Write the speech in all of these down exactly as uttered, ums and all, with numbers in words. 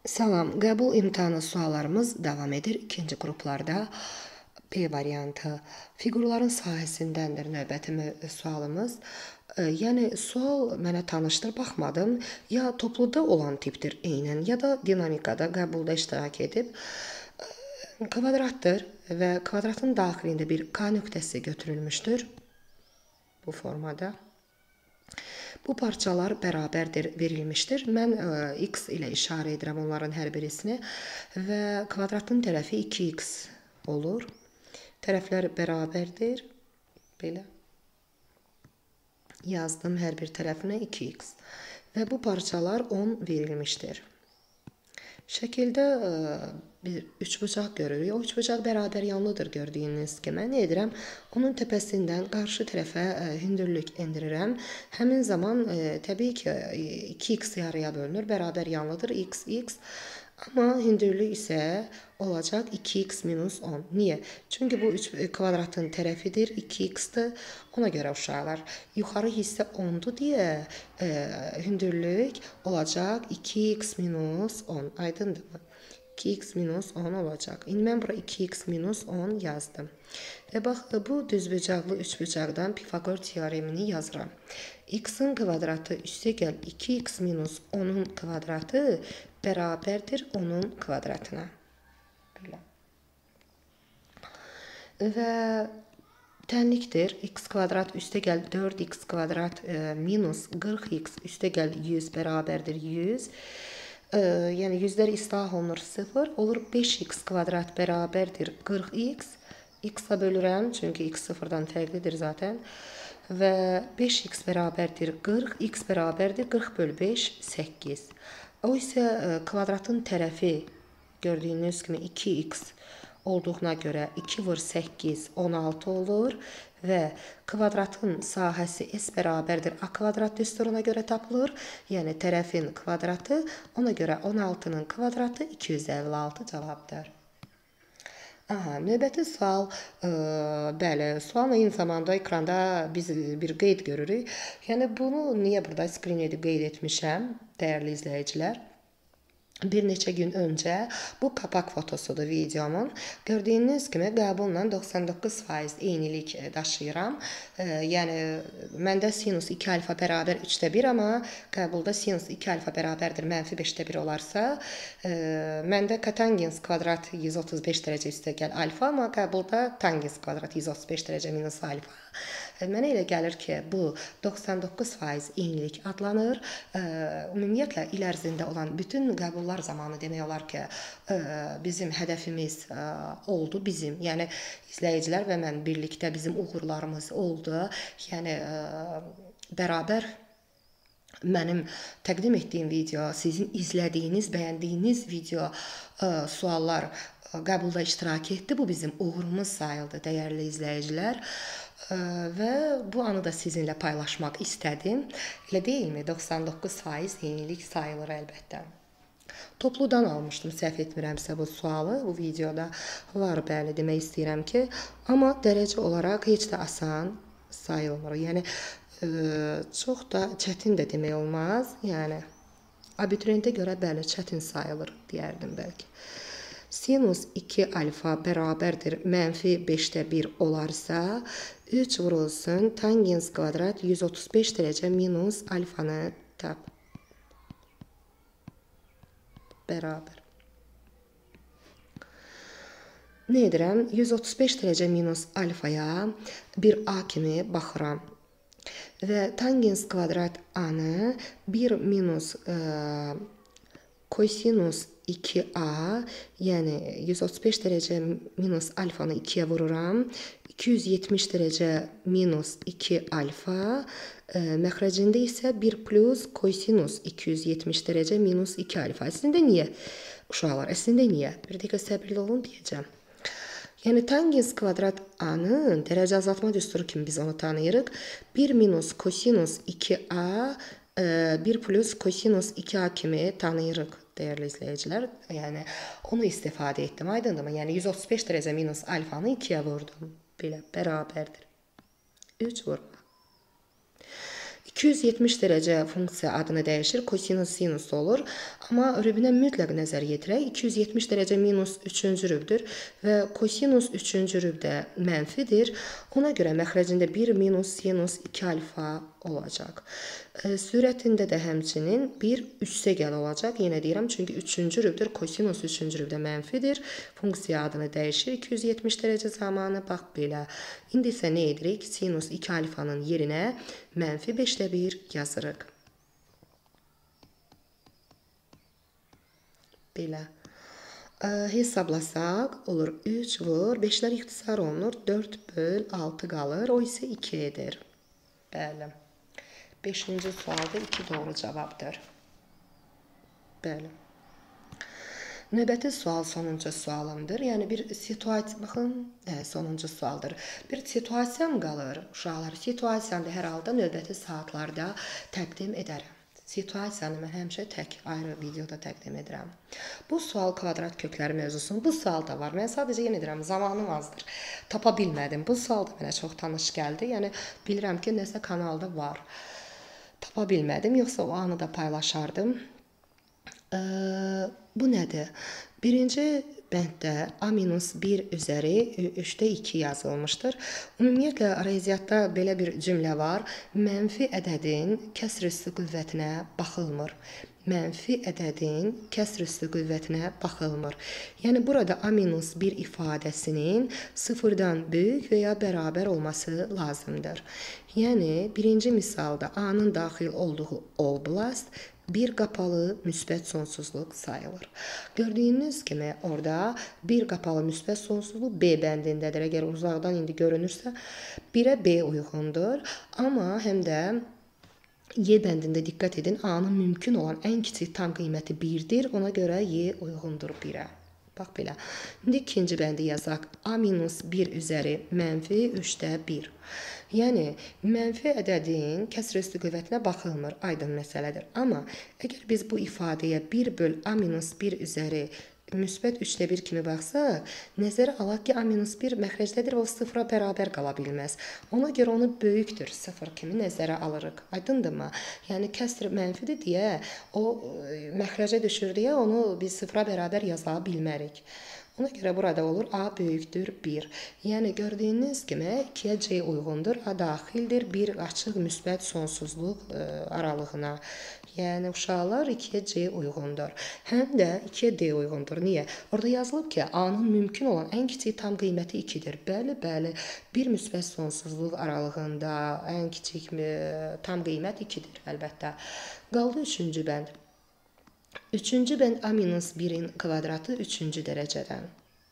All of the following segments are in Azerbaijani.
Salam, qəbul imtahanı suallarımız davam edir. İkinci qruplarda P variantı fiqurların sahəsindəndir növbəti sualımız. Yəni, sual mənə tanışdır, baxmadım. Ya topluda olan tipdir eynən, ya da dinamikada, qəbulda iştirak edib. Kvadratdır və kvadratın daxilində bir K nöqtəsi götürülmüşdür bu formada. Bu parçalar bərabərdir verilmişdir. Mən ə, x ilə işarə edirəm onların hər birisini və kvadratın tərəfi iki x olur. Tərəflər bərabərdir. Belə. Yazdım hər bir tərəfinə iki x. Və bu parçalar on verilmişdir. Şəkildə ə, bir üçbucaq görürük. O üçbucaq bərabər yanlıdır gördüyünüz kimi. Mən nə edirəm? Onun təpəsindən qarşı tərəfə ə, hündürlük endirirəm. Həmin zaman ə, təbii ki iki x yarıya bölünür. Bərabər yanlıdır x, x. Amma hündürlük isə olacaq iki x minus on. Niyə? Çünki bu üç kvadratın tərəfidir, iki x-dir. Ona görə uşaqlar, yuxarı hissə ondur deyə e, hündürlük olacaq iki x minus on. Aydındırmı? iki x minus on olacaq. İndi mən bura iki x minus on yazdım. Və bax, bu düzbucaqlı üçbucaqdan Pifagor teoremini yazıram. X-in kvadratı üstəgəl iki x minus onun kvadratı bərabərdir onun kvadratına. Belə. Və tənlikdir. X kvadrat üstəgəl dörd x kvadrat e, minus qırx x üstəgəl yüz bərabərdir yüz. E, yəni yüzlər islah olunur sıfır. Olur beş x kvadrat bərabərdir qırx x. X-a bölürəm, çünki x sıfırdan fərqlidir zaten. Və beş x bərabərdir qırx, x bərabərdir qırx bölü beş, səkkiz. O isə e, kvadratın tərəfi gördüyünüz kimi iki x olduğuna görə iki vur səkkiz, on altı olur və kvadratın sahəsi S bərabərdir A kvadrat düsturuna görə tapılır. Yəni tərəfin kvadratı, ona görə on altının kvadratı iki yüz əlli altı cavabdır. Aha, növbəti sual, ə, bəli, sualın eyni zamanda ekranda biz bir qeyd görürük. Yəni bunu niyə burada screen edib qeyd etmişəm, dəyərli izləyicilər? Bir neçə gün öncə bu kapak fotosudur videomun. Gördüyünüz kimi qəbulla doxsan doqquz faiz eynilik daşıyıram. E, yəni məndə sinus iki alfa bərabər üçdə bir, amma qəbulda sinus iki alfa bərabərdir mənfi beşdə bir olarsa, e, məndə kotangens kvadrat yüz otuz beş dərəcə üstəgəl alfa, amma qəbulda tangens kvadrat yüz otuz beş dərəcə minus alfa. Mənə elə gəlir ki, bu doxsan doqquz faiz eynilik adlanır. Ümumiyyətlə, il ərzində olan bütün qəbullar zamanı demək olar ki, bizim hədəfimiz oldu, bizim, yəni izləyicilər və mən birlikdə bizim uğurlarımız oldu. Yəni, bərabər mənim təqdim etdiyim video, sizin izlədiyiniz, bəyəndiyiniz video, suallar qəbulda iştirak etdi. Bu bizim uğurumuz sayıldı, dəyərli izləyicilər. Və bu anı da sizinlə paylaşmaq istədim. Elə deyilmi? doxsan doqquz faiz eynilik sayılır əlbəttə. Topludan almışdım, səhv etmirəmsə bu sualı. Bu videoda var, bəli, demək istəyirəm ki. Amma dərəcə olaraq heç də asan sayılmır. Yəni, çox da çətin də demək olmaz. Yəni, abituriyentə görə bəli, çətin sayılır, deyərdim bəlkə. Sinus iki alfa bərabərdir mənfi beşdə bir olarsa, üç vurulsun tangens kvadrat yüz otuz beş dərəcə minus alfanı tap. Bərabər. Nə edirəm? yüz otuz beş dərəcə minus alfaya bir A kimi baxıram. Və tangens kvadrat A-nı bir minus e, kosinus iki A, yəni yüz otuz beş dərəcə minus alfanı ikiyə vururam. iki yüz yetmiş dərəcə minus iki alfa, e, məxrəcində isə bir plus kosinus iki yüz yetmiş dərəcə minus iki alfa. Əslində niyə? Uşaqlar, əslində niyə? Bir dəqiqə səbirli olun deyəcəm. Yəni, tangens kvadrat A-nın dərəcə azaltma düsturu kimi biz onu tanıyırıq. bir minus kosinus iki A, e, bir plus kosinus iki A kimi tanıyırıq. Dəyərli izləyicilər, yəni onu istifadə etdim, aydındırmı? Yəni yüz otuz beş dərəcə minus alfanı ikiyə vurdum. Belə, bərabərdir. üç vurma. iki yüz yetmiş dərəcə funksiya adını dəyişir, kosinus sinus olur. Amma rübünə mütləq nəzər yetirək. iki yüz yetmiş dərəcə minus üçüncü rübdür və kosinus üçüncü rüb də mənfidir. Ona görə məxrəcində bir minus sinus iki alfa olacaq. E, sürətində də həmçinin bir üssəgəl olacaq. Yenə deyirəm, çünki üçüncü rübdür, kosinus üçüncü rüb də mənfidir. Funksiya adını dəyişir iki yüz yetmiş dərəcə zamanı. Bax belə. İndi isə nə edirik? Sinus iki alfanın yerinə mənfi beşdə bir yazırıq. Belə. E, hesablasaq olur üç vur, beşlər ixtisar olunur, dörd böl altı qalır, o isə iki edir. Bəli. beşinci sualda iki doğru cavabdır. Bəli. Növbəti sual sonuncu sualımdır. Yəni bir situasiya, baxın, hə, sonuncu sualdır. Bir situasiyam qalır, uşaqlar. Situasiyanı da hər halda növbəti saatlarda təqdim edərəm. Situasiyanı mən həmişə tək, ayrı videoda təqdim edirəm. Bu sual kvadrat kökləri mövzusunun, bu sual da var. Mən sadəcə yenə deyirəm, zamanım azdır. Tapa bilmədim. Bu sual da mənə çox tanış gəldi. Yəni bilirəm ki, nəsə kanalda var. Tapa bilmədim, yoxsa o anı da paylaşardım. Ee, bu nədir? Birinci bənddə a minus bir üzəri üçdə iki yazılmışdır. Ümumiyyətlə, riyaziyyatda belə bir cümlə var. Mənfi ədədin kəsr üstü qüvvətinə baxılmır. Mənfi ədədin kəsr üstü qüvvətinə baxılmır. Yəni, burada a minus bir ifadəsinin sıfırdan böyük və ya bərabər olması lazımdır. Yəni, birinci misalda a-nın daxil olduğu oblast bir qapalı müsbət sonsuzluq sayılır. Gördüyünüz kimi orada bir qapalı müsbət sonsuzluq B bəndindədir. Əgər uzaqdan indi görünürsə, birə B uyğundur. Amma həm də Y bəndində diqqət edin, A-nın mümkün olan ən kiçik tam qiyməti birdir. Ona görə Y uyğundur birə. Bax belə. İndi ikinci bəndi yazaq. A minus bir üzəri mənfi üçdə bir. Yəni, mənfi ədədin kəsr üstü qüvvətinə baxılmır, aydın məsələdir. Amma əgər biz bu ifadəyə bir böl a minus bir üzəri müsbət üçdə bir kimi baxsaq, nəzərə alaq ki, a minus bir məxrəcdədir və o sıfıra bərabər qala bilməz. Ona görə onu böyükdür, sıfır kimi nəzərə alırıq. Aydındırmı? Yəni, kəsr mənfidir deyə, o məxrəcə düşür deyə onu biz sıfıra bərabər yaza bilmərik. Ona görə burada olur a böyükdür bir. Yəni, gördüyünüz kimi ikiyə c uyğundur. A daxildir bir açıq müsbət sonsuzluq ə, aralığına. Yəni, uşaqlar ikiyə c uyğundur. Həm də ikiyə d uyğundur. Niyə? Orada yazılıb ki, a-nın mümkün olan ən kiçik tam qiyməti ikidir. Bəli, bəli. Bir müsbət sonsuzluq aralığında ən kiçik tam qiymət ikidir, əlbəttə. Qaldı üçüncü bənd. Üçüncü bənd a minus birin kvadratı üçüncü dərəcədən.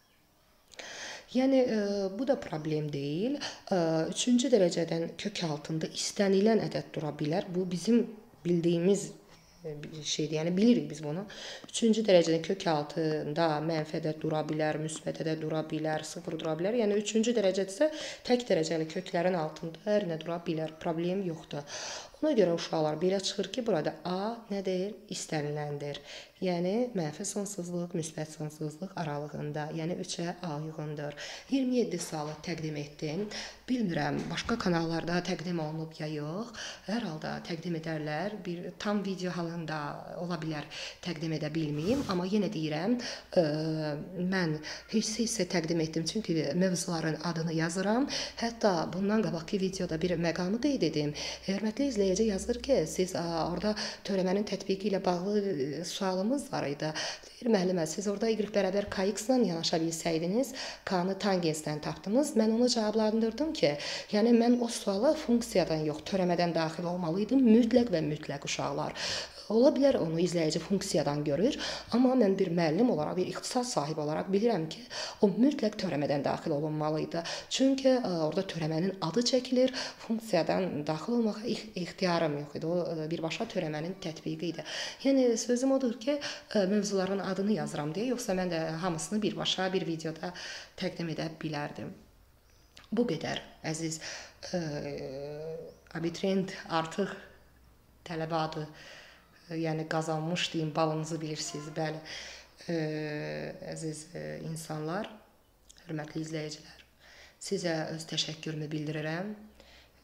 Yəni, e, bu da problem deyil. E, üçüncü dərəcədən kök altında istənilən ədəd dura bilər. Bu bizim bildiyimiz şeydir, yəni bilirik biz bunu. Üçüncü dərəcədən kök altında mənfi ədəd dura bilər, müsbət ədəd dura bilər, sıfır dura bilər. Yəni, üçüncü dərəcədirsə tək dərəcəli köklərin altında hər nə dura bilər, problem yoxdur. Ona görə uşaqlar belə çıxır ki, burada a nədir? İstəniləndir. Yəni, mənfi sonsuzluq, müsbət sonsuzluq aralığında, yəni üçə a uyğundur. iyirmi yeddi sualı təqdim etdim. Bilmirəm, başqa kanallarda təqdim olunub ya yox. Hər halda təqdim edərlər. Bir tam video halında ola bilər təqdim edə bilməyim. Amma yenə deyirəm, ə, mən hissə-hissə təqdim etdim. Çünki mövzuların adını yazıram. Hətta bundan qabaqki videoda bir məqamı qeyd edim. Hörmətli izləyici yazır ki, siz ə, orada törəmənin tətbiqi ilə bağlı sualımız var idi. Deyir, müəllimə, siz orada y bərabər kx-la yanaşa bilsəydiniz, k-nı tangensdən tapdınız. Mən onu cavablandırdım ki, yəni mən o suala funksiyadan yox, törəmədən daxil olmalıydım. Mütləq və mütləq uşaqlar. Ola bilər onu izləyici funksiyadan görür, amma mən bir müəllim olaraq, bir ixtisas sahibi olaraq bilirəm ki, o mütləq törəmədən daxil olunmalıydı. Çünki ə, orada törəmənin adı çəkilir, funksiyadan daxil olmağa ixtiyarım yox idi. O birbaşa törəmənin tətbiqi idi. Yəni sözüm odur ki, ə, mövzuların adını yazıram deyə, yoxsa mən də hamısını birbaşa bir videoda təqdim edə bilərdim. Bu qədər, əziz ə, abituriyent artıq tələbə adı, yəni qazanmış deyim, balınızı bilirsiniz, bəli, ə, əziz ə, insanlar, hörmətli izləyicilər, sizə öz təşəkkürümü bildirirəm.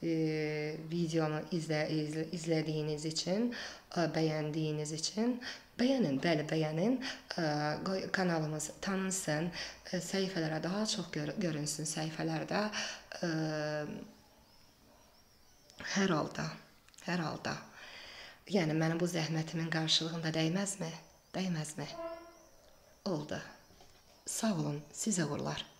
e, videonu izlə, izlə, izlədiyiniz üçün, e, bəyəndiyiniz üçün. Bəyənin, bəli, bəyənin. E, kanalımız tanınsın, e, səhifələrə daha çox gör, görünsün səhifələrdə. E, hər halda, hər halda. Yəni mənim bu zəhmətimin qarşılığında dəyməzmi? Dəyməzmi? Oldu. Sağ olun, sizə uğurlar.